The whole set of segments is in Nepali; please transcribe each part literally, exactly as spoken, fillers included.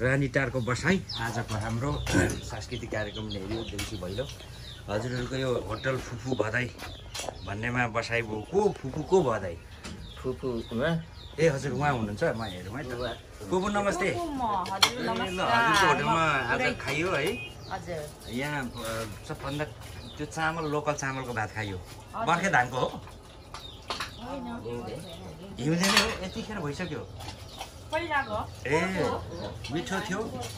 रानीटारको बसाई आजको हाम्रो सांस्कृतिक कार्यक्रम हेऱ्यो देउसी भैलो। हजुरहरूको यो होटल फुफू भदाई भन्नेमा बसाई भयो। को फुफू को भदाई? फुफूमा ए हजुर उहाँ हुनुहुन्छ, म हेरौँ है त। फुफू नमस्ते। ल हजुरको होटलमा आज खाइयो है? हजुर। यहाँ सबभन्दा त्यो चामल लोकल चामलको भात खाइयो। बर्खे धानको हो? हिउँदे नै हो? यतिखेर भइसक्यो? ए मिठो थियो।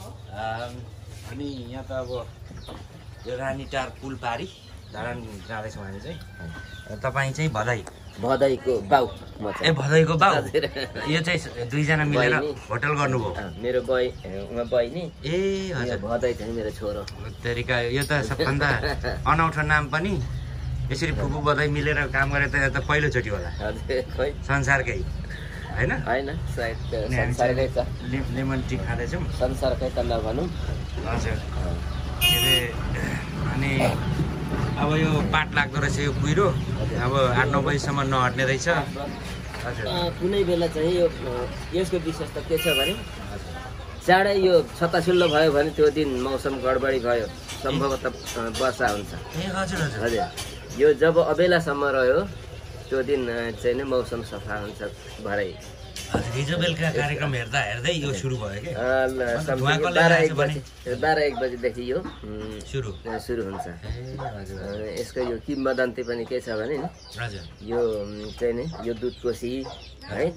अनि यहाँ त अब यो रानीटार पुल पारी धरान जाँदैछौँ हामी चाहिँ। तपाईँ चाहिँ भदाई भदाईको बाउ म ए भदाईको बाउ। यो चाहिँ दुईजना मिलेर होटल गर्नुभयो? मेरो बहि उहाँ बहिनी। ए हजुर। भदाई चाहिँ मेरो छोरो। तरिका यो त सबभन्दा अनौठो नाम पनि। यसरी फुफू भदाई मिलेर काम गरे त त पहिलोचोटि होला संसारकै, होइन? होइन सायद संसारकै छ। लेमन टी खाँदैछौँ। संसारकै त नभनौँ। हजुर। के अरे अनि अब यो पाट लाग्दो रहेछ यो कुहिरो। अब आठ नौ बजीसम्म नहट्ने रहेछ। हजुर। कुनै बेला चाहिँ यो यसको विशेषता के छ भने चाँडै यो छत्ताछिल्लो भयो भने त्यो दिन मौसम गडबडी भयो, सम्भवतः वर्षा हुन्छ। ए हजुर हजुर हजुर। यो जब अबेलासम्म रह्यो त्यो दिन चाहिँ नै मौसम सफा हुन्छ भरै। हजुर। हिजो बेलुका कार्यक्रम हेर्दा हेर्दै यो सुरु भयो कि बाह्र एक बजी बाह्र एक बजीदेखि यो सुरु सुरु हुन्छ। यसको यो किम्बदन्ती पनि के छ भने नि हजुर यो चाहिँ नि यो दुधकोसी है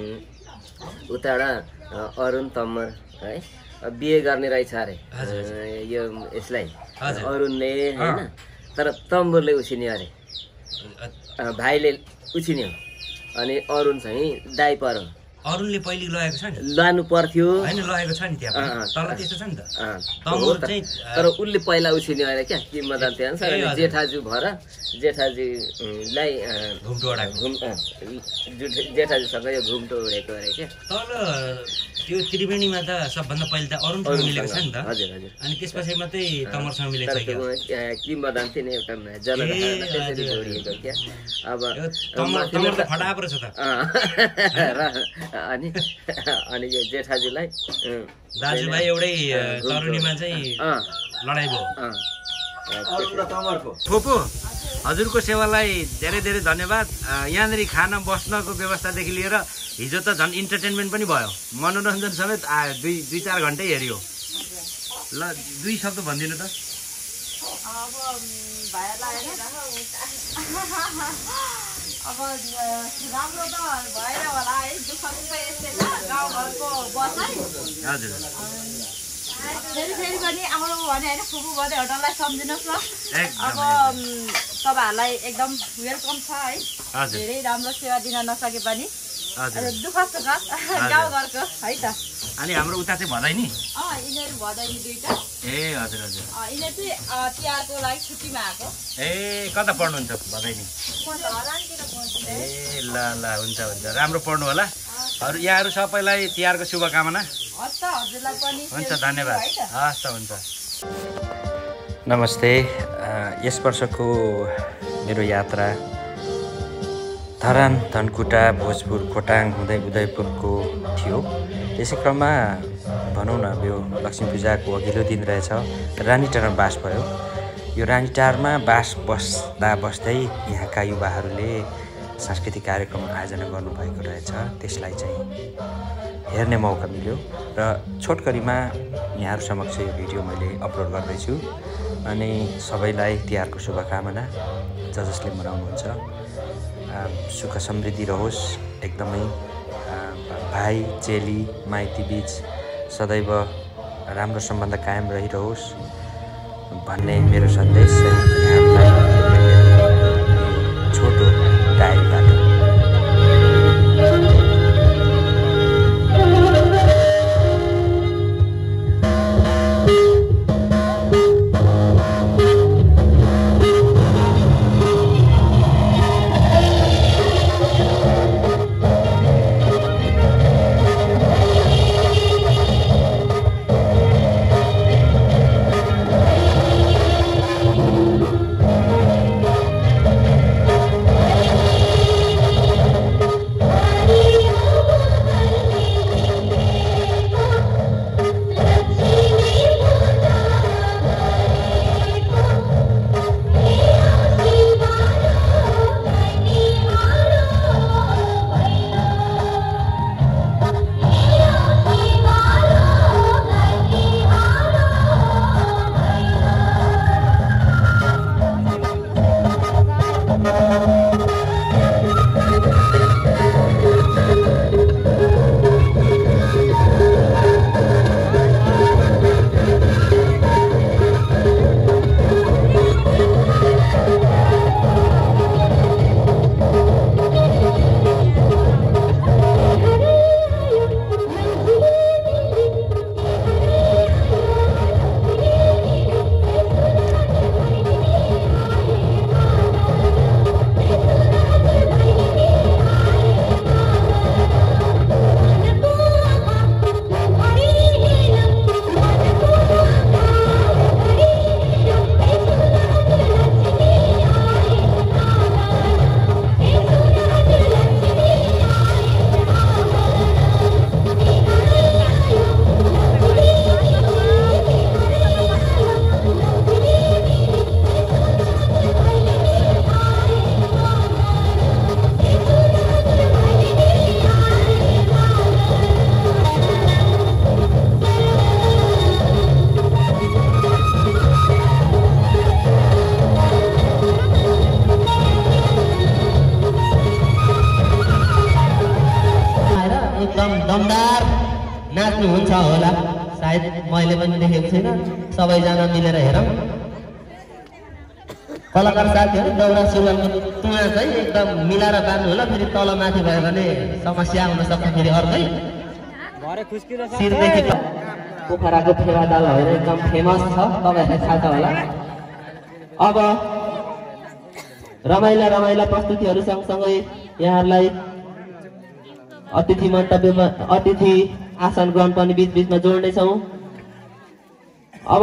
उताबाट अरुण तम्मर है बिहे गर्ने रहेछ अरे यो यसलाई अरुणले होइन, तर तम्बुरले उछिन्यो अरे, भाइले उछिन्यो। अनि अरुण चाहिँ दाइ पर अरुणले पहिले लगेको छ नि, लानु पर्थ्यो हैन? लगेको छ नि त्यहाँ तल त्यस्तो छ नि त। तम्बुर चाहिँ तर उसले पहिला उछिन्यो अरे क्या किम्बदन्ती अनुसार। जेठाजु भएर जेठाजुलाई घुम्टो उडाएको, घुम जेठाजुसँग यो घुम्टो उडेको अरे क्या। तल त्यो त्रिवेणीमा त सबभन्दा पहिले त अरुणसँग मिलेको छ नि त। हजुर हजुर। अनि त्यसपछि मात्रै तमरसँग मिलेको छ क्या। किम्बदन्ती नै एउटा जनकथामा त्यसरी जोडिएको क्या। अब तमर तमर त फटाएको रहेछ त। अनि अनि यो जेठाजुलाई दाजुभाइ एउटै तरुणीमा चाहिँ लडाइँ भयो। फुपू हजुरको सेवालाई धेरै धेरै धन्यवाद। यहाँनिर खान बस्नको व्यवस्थादेखि लिएर हिजो त झन् इन्टरटेनमेन्ट पनि भयो, मनोरञ्जन समेत दुई दुई चार घन्टै हेऱ्यो। ल दुई शब्द भनिदिनु त। अब राम्रो त भएर होला है, दुःख दुःख यस्तै छ गाउँघरको बसाइ। हजुर। फेरि फेरि पनि आउनु भने होइन फुपू भदै होटललाई सम्झिनुहोस् न। अब तपाईँहरूलाई एकदम वेलकम छ है। धेरै राम्रो सेवा दिन नसके पनि दुःख सुख गाउँघरको है त। अनि हाम्रो उता चाहिँ भदाई नि? अँ यिनीहरू भदाई नि दुइटा। ए हजुर हजुर। यिनीहरू चाहिँ तिहारको लागि छुट्टीमा आएको। ए कता पढ्नुहुन्छ भदाई नि? ए ल ल हुन्छ हुन्छ, राम्रो पढ्नु होला। अरू यहाँहरू सबैलाई तिहारको शुभकामना। हस् त हजुरलाई पनि हुन्छ, धन्यवाद। हस् त हुन्छ। नमस्ते। यस वर्षको मेरो यात्रा धरान, धनकुटा, भोजपुर, खोटाङ हुँदै उदयपुरको थियो। त्यसै क्रममा भनौँ न यो लक्ष्मी पूजाको अघिल्लो दिन रहेछ, रानीटारमा बास भयो। यो रानीटारमा बास बस्दा बस्दै यहाँका युवाहरूले सांस्कृतिक कार्यक्रम आयोजना गर्नुभएको रहेछ। त्यसलाई चाहिँ हेर्ने मौका मिल्यो र छोटकरीमा यहाँहरू समक्ष यो भिडियो मैले अपलोड गर्दैछु। अनि सबैलाई तिहारको शुभकामना। ज जसले मनाउनुहुन्छ सुख समृद्धि रहोस्, एकदमै भाइ चेली माइती बिच सदैव राम्रो सम्बन्ध कायम रहिरहोस् भन्ने मेरो सन्देश यहाँलाई छोटो डायरीबाट। होला सायद मैले पनि देखेको छैन सबैजना मिलेर हेरौँ कलाकार साथीहरु दौरा सुरुवालको तुना चाहिँ एकदम मिलाएर बान्नु होला फेरि तल माथि भयो भने समस्या हुन सक्छ फेरि अर्कै भरे खुस्किरा सिरदेखि पोखराको फेवा दाल होइन एकदम फेमस छ तपाईहरुलाई थाहा छ होला अब रमाइला रमाइला प्रस्तुतिहरु सँगसँगै यहाँहरुलाई अतिथि मन्तव्यमा अतिथि आसन ग्रहण पनि बीच बीचमा जोड्ने छौं अब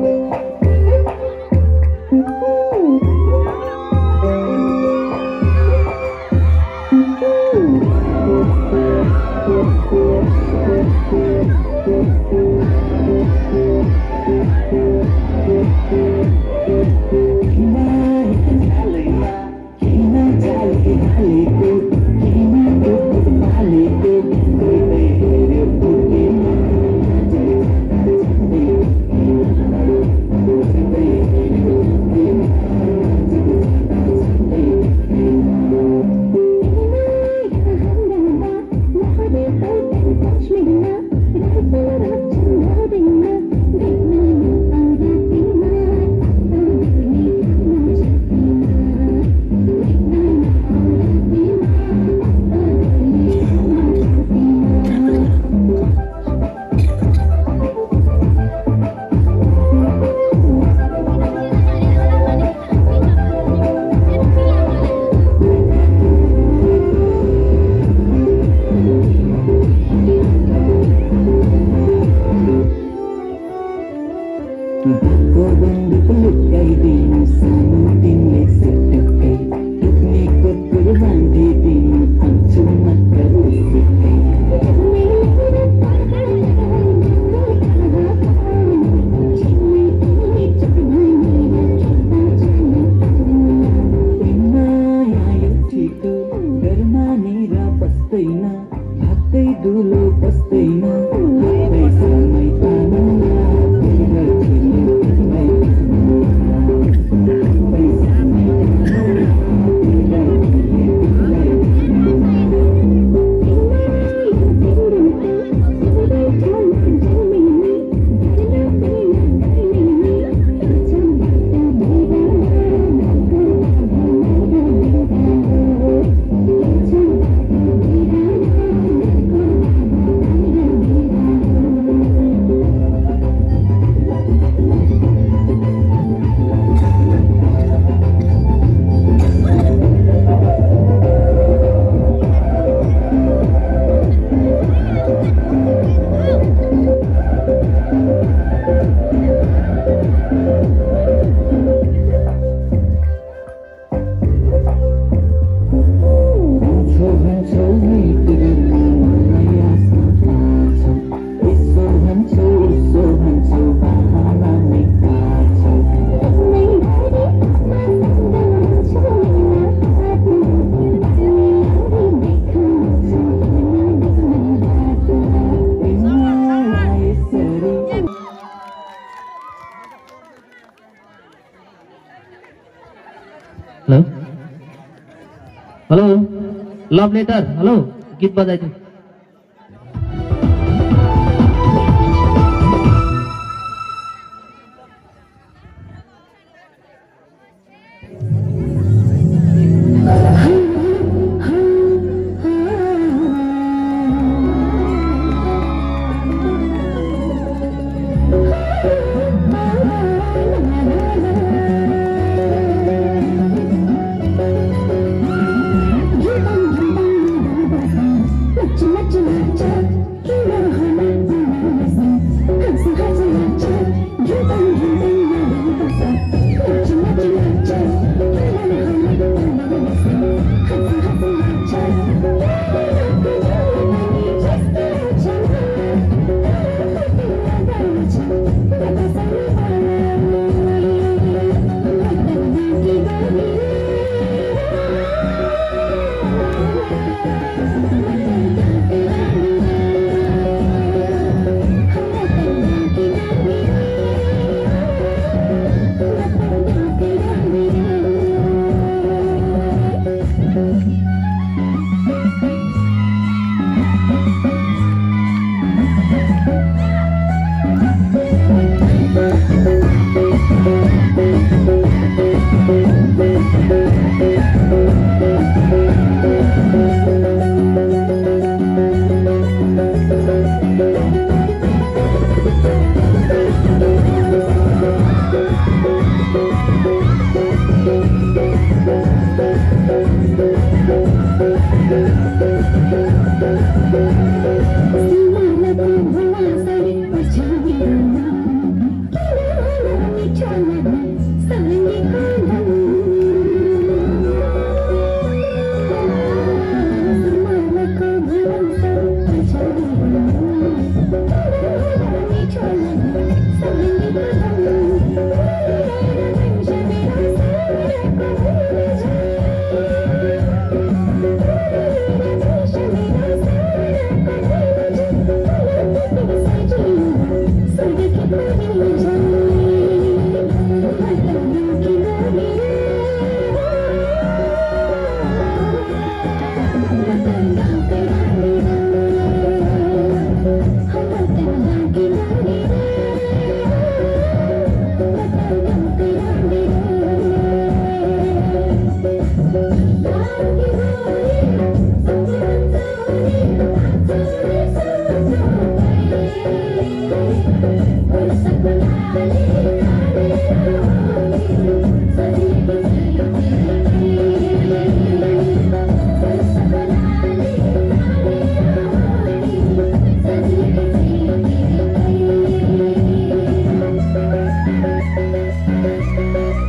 हेलो लभ लेटर हेलो गीत बजाइदिनु Let's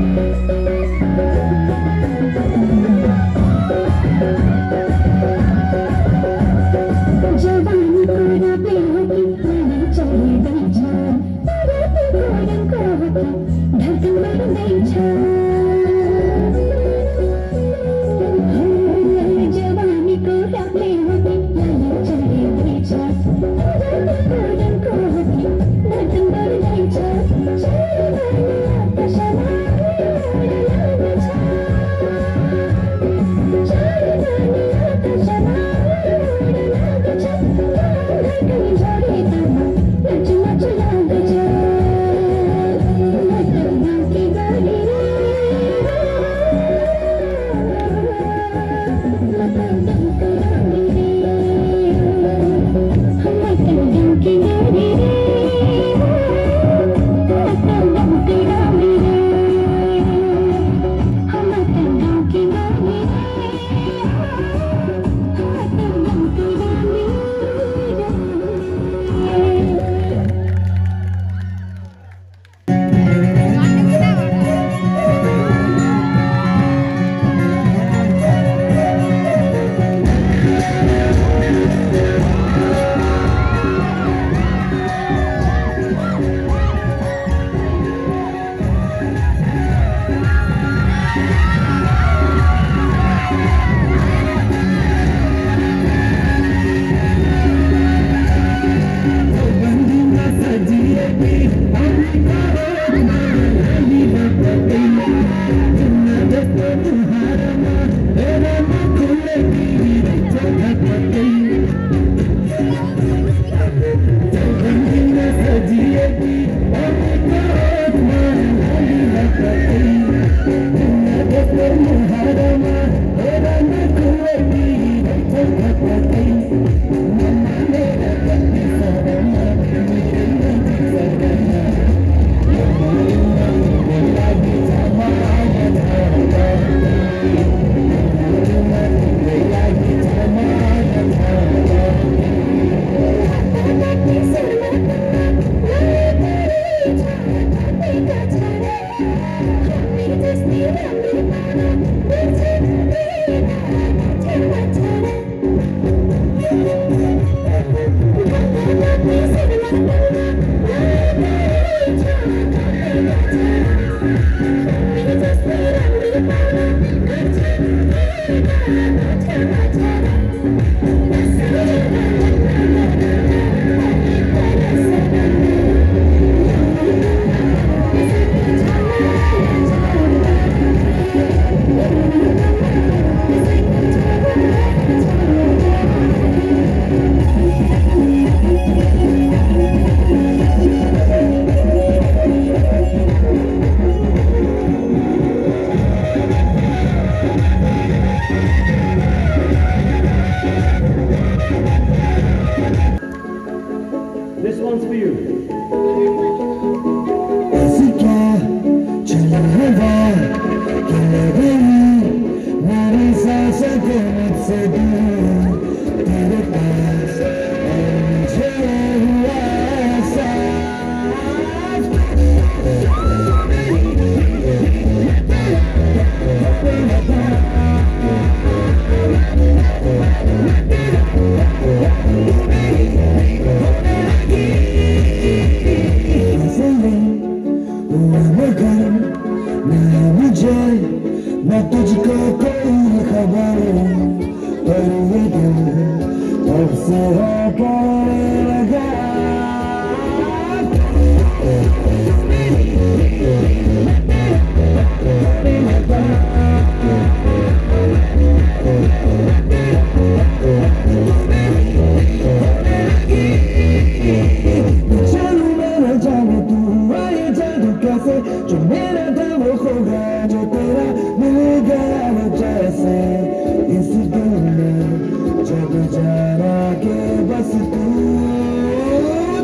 जब जाना के बस तू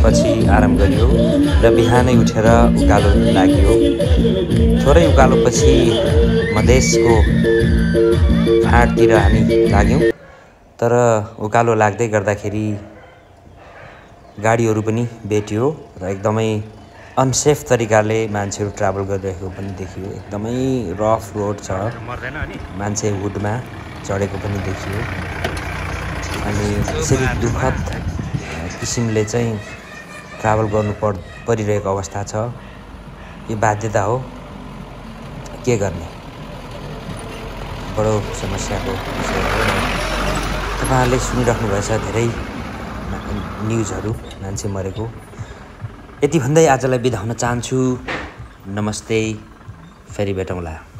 त्यसपछि आराम गरियो र बिहानै उठेर उकालो लाग्यो। थोरै उकालोपछि मधेसको फाँटतिर हामी लाग्यौँ। तर उकालो लाग्दै गर्दाखेरि गाडीहरू पनि भेटियो र एकदमै अनसेफ तरिकाले मान्छेहरू ट्राभल गरिरहेको पनि देखियो। एकदमै रफ रोड छ, मान्छे हुडमा चढेको पनि देखियो। अनि यसरी दुःखद किसिमले चाहिँ ट्राभल गर्नु पर् परिरहेको अवस्था छ। यो बाध्यता हो, के गर्ने, बडो समस्याको विषय हो। तपाईँहरूले सुनिराख्नुभएछ धेरै न्युजहरू मान्छे मरेको। यति भन्दै आजलाई बिदा हुन चाहन्छु। नमस्ते, फेरि भेटौँला।